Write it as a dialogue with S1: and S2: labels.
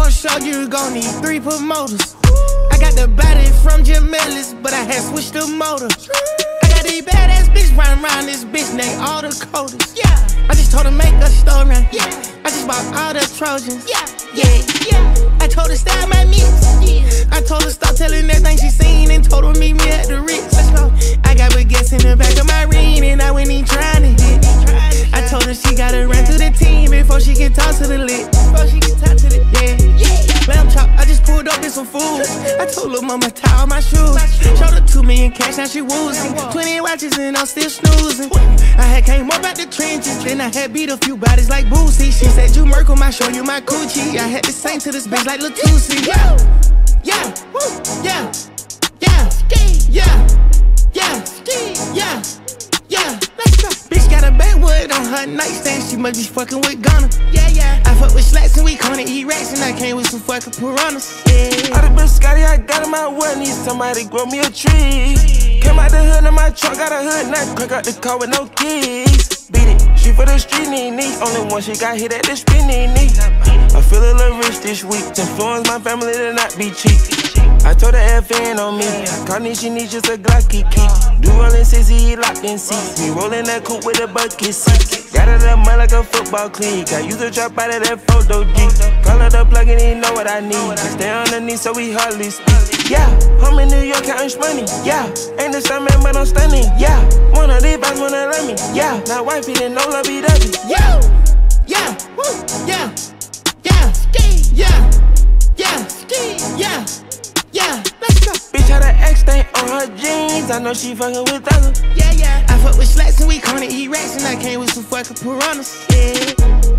S1: for a show, you gon' need 3 promoters. I got the body from Jim Ellis, but I had switched the motor. I got these badass bitch running around this bitch, named all the coders. Yeah, I just told her make a story. Yeah, I just bought all the Trojans. Yeah. I told her style my mix. I told her stop telling everything she seen and told her meet me at the Ritz. Let's go. I got baguettes in the back of my ring and I went in trying to hit. I told her she gotta run through the team before she can talk to the lit. Lamb chop, I just pulled up in some food. I told her mama tie all my shoes. Showed her 2 million cash, now she woozing. 20 watches and I'm still snoozing. I had came up out the trenches, then I had beat a few bodies like Boosie. She said you Merkle, I show you my coochie. I had to sing to this bitch like Latusi. Bitch got a backwood on her nightstand, she must be fucking with Gunna. I fuck with slacks and we gonna eat rats, and I came with some fucking piranhas.
S2: All the bitch Scotty, I got in my wood, need somebody grow me a tree. Came out the hood in my truck, got a hood, now crank out the car with no keys. Beat it, she for the street, need. Only one she got hit at the spin, need. I feel a little rich this week, influence my family to not be cheap. I told her FN on me, Carney she needs just a Glocky key. Do rollin' 60, locked in seats, me rollin' that coupe with a bucket seat. Got it up mud like a football clique, I used to drop out of that photo G. Call her the plug and he know what I need, I stay underneath so we hardly speak. Yeah, home in New York counting money, yeah. Ain't the same man but I'm stunning, yeah. One of these boys wanna love me, yeah. Now wifey didn't know love be dubby.
S1: Let's go.
S2: Bitch had an X stain on her jeans, I know she fucking with others.
S1: I fuck with slacks and we gonna eat rats, and I came with some fucking piranhas.